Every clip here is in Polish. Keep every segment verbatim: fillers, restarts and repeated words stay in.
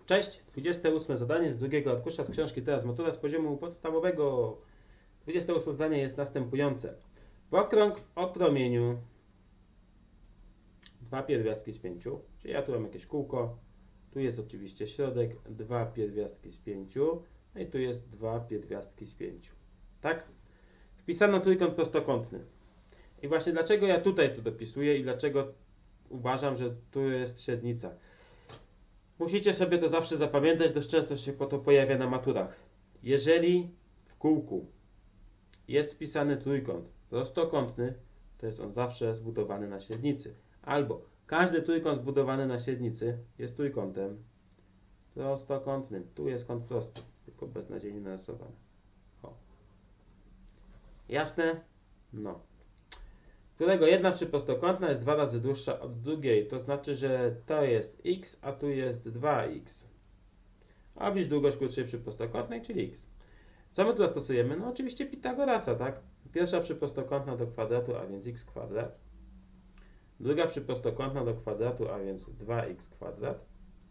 Cześć, dwudzieste ósme zadanie z drugiego arkusza z książki Teraz matura z poziomu podstawowego. dwudzieste ósme zdanie jest następujące. W okrąg o promieniu dwa pierwiastki z pięciu, czyli ja tu mam jakieś kółko, tu jest oczywiście środek, dwa pierwiastki z pięciu, no i tu jest dwa pierwiastki z pięciu. Tak? Wpisano trójkąt prostokątny. I właśnie dlaczego ja tutaj to dopisuję i dlaczego uważam, że tu jest średnica. Musicie sobie to zawsze zapamiętać, dość często się po to pojawia na maturach. Jeżeli w kółku jest wpisany trójkąt prostokątny, to jest on zawsze zbudowany na średnicy. Albo każdy trójkąt zbudowany na średnicy jest trójkątem prostokątnym. Tu jest kąt prosty, tylko beznadziejnie narysowany. O. Jasne? No. Którego jedna przyprostokątna jest dwa razy dłuższa od drugiej. To znaczy, że to jest x, a tu jest dwa x. A oblicz długość krótszej przyprostokątnej, czyli x. Co my tu zastosujemy? No oczywiście Pitagorasa, tak? Pierwsza przyprostokątna do kwadratu, a więc x kwadrat. Druga przyprostokątna do kwadratu, a więc dwa x kwadrat.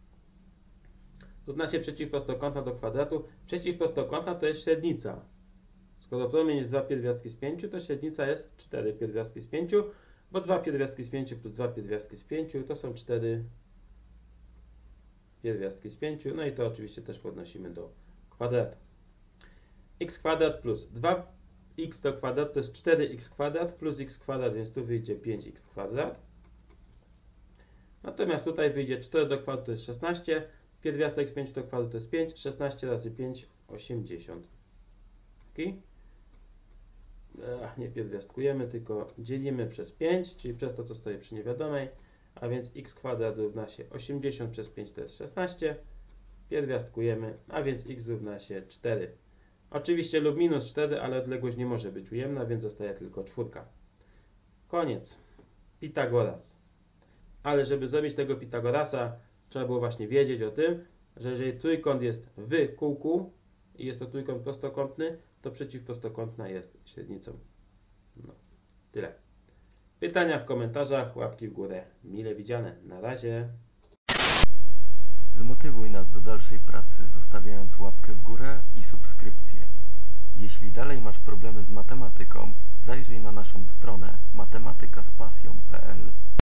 Równa się przeciwprostokątna do kwadratu. Przeciwprostokątna to jest średnica. Skoro promień jest dwa pierwiastki z pięciu, to średnica jest cztery pierwiastki z pięciu, bo dwa pierwiastki z pięciu plus dwa pierwiastki z pięciu to są cztery pierwiastki z pięciu, no i to oczywiście też podnosimy do kwadratu. X kwadrat plus dwa x do kwadratu to jest cztery x kwadrat plus x kwadrat, więc tu wyjdzie pięć x kwadrat. Natomiast tutaj wyjdzie cztery do kwadratu to jest szesnaście, pierwiastek z pięciu do kwadratu to jest pięć, szesnaście razy pięć, osiemdziesiąt. Okay? Ach, nie pierwiastkujemy, tylko dzielimy przez pięć, czyli przez to, co stoi przy niewiadomej, a więc x kwadrat równa się osiemdziesiąt przez pięć to jest szesnaście, pierwiastkujemy, a więc x równa się cztery. Oczywiście lub minus cztery, ale odległość nie może być ujemna, więc zostaje tylko czwórka. Koniec. Pitagoras. Ale żeby zrobić tego Pitagorasa, trzeba było właśnie wiedzieć o tym, że jeżeli trójkąt jest w kółku i jest to trójkąt prostokątny, to przeciwprostokątna jest średnicą. No, tyle. Pytania w komentarzach, łapki w górę. Mile widziane. Na razie. Zmotywuj nas do dalszej pracy, zostawiając łapkę w górę i subskrypcję. Jeśli dalej masz problemy z matematyką, zajrzyj na naszą stronę matematyka z pasją kropka p l.